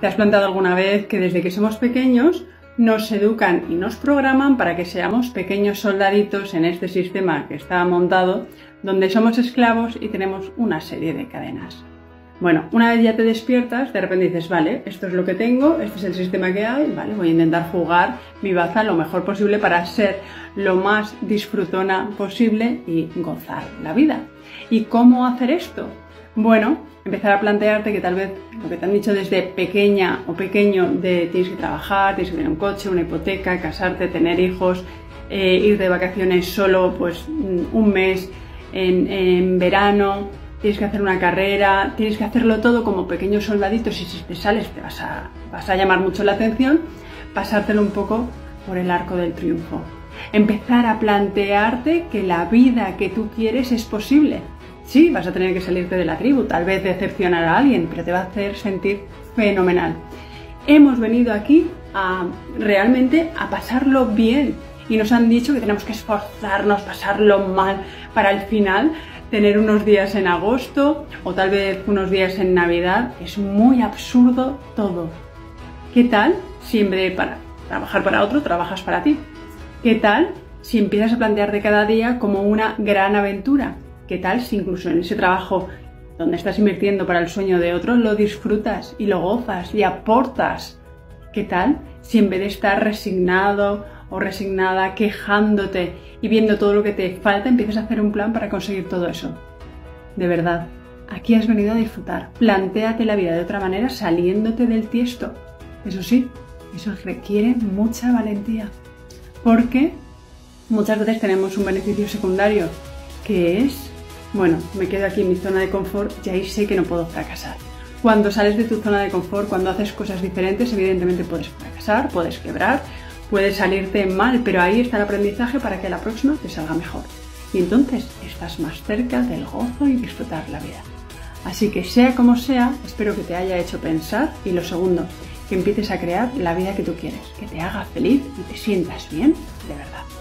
¿Te has planteado alguna vez que desde que somos pequeños nos educan y nos programan para que seamos pequeños soldaditos en este sistema que está montado, donde somos esclavos y tenemos una serie de cadenas? Bueno, una vez ya te despiertas, de repente dices, vale, esto es lo que tengo, este es el sistema que hay, vale, voy a intentar jugar mi baza lo mejor posible para ser lo más disfrutona posible y gozar la vida. ¿Y cómo hacer esto? Bueno, empezar a plantearte que tal vez lo que te han dicho desde pequeña o pequeño de tienes que trabajar, tienes que tener un coche, una hipoteca, casarte, tener hijos, ir de vacaciones solo pues un mes en verano, tienes que hacer una carrera, tienes que hacerlo todo como pequeños soldaditos y si te sales te vas a llamar mucho la atención, pasártelo un poco por el arco del triunfo. Empezar a plantearte que la vida que tú quieres es posible. Sí, vas a tener que salirte de la tribu, tal vez decepcionar a alguien, pero te va a hacer sentir fenomenal. Hemos venido aquí realmente a pasarlo bien y nos han dicho que tenemos que esforzarnos, pasarlo mal para al final tener unos días en agosto o tal vez unos días en Navidad. Es muy absurdo todo. ¿Qué tal si en vez de para trabajar para otro, trabajas para ti? ¿Qué tal si empiezas a plantearte cada día como una gran aventura? ¿Qué tal si incluso en ese trabajo donde estás invirtiendo para el sueño de otro lo disfrutas y lo gozas y aportas? ¿Qué tal si en vez de estar resignado o resignada, quejándote y viendo todo lo que te falta, empiezas a hacer un plan para conseguir todo eso? De verdad, aquí has venido a disfrutar. Plantéate la vida de otra manera saliéndote del tiesto. Eso sí, eso requiere mucha valentía. Porque muchas veces tenemos un beneficio secundario que es, bueno, me quedo aquí en mi zona de confort y ahí sé que no puedo fracasar. Cuando sales de tu zona de confort, cuando haces cosas diferentes, evidentemente puedes fracasar, puedes quebrar, puedes salirte mal, pero ahí está el aprendizaje para que la próxima te salga mejor. Y entonces estás más cerca del gozo y disfrutar la vida. Así que sea como sea, espero que te haya hecho pensar y lo segundo, que empieces a crear la vida que tú quieres, que te haga feliz y te sientas bien de verdad.